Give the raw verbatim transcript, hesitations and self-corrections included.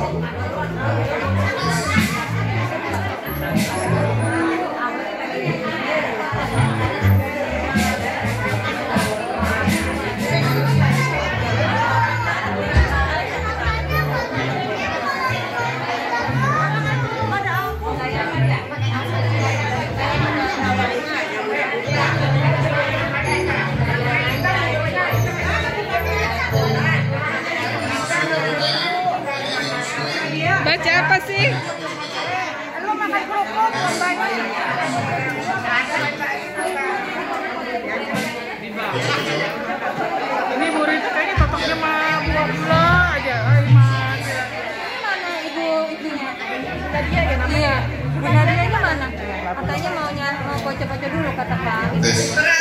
Baca apa sih? Lu makan kerupuk banyak. Ini muridnya kayaknya cocoknya sama buah-buah aja. Ay, mas. Mana ibu itunya? Nadia ya namanya. Iya. Bu Nadia ini mana? Katanya maunya mau baca-baca dulu kata Pak.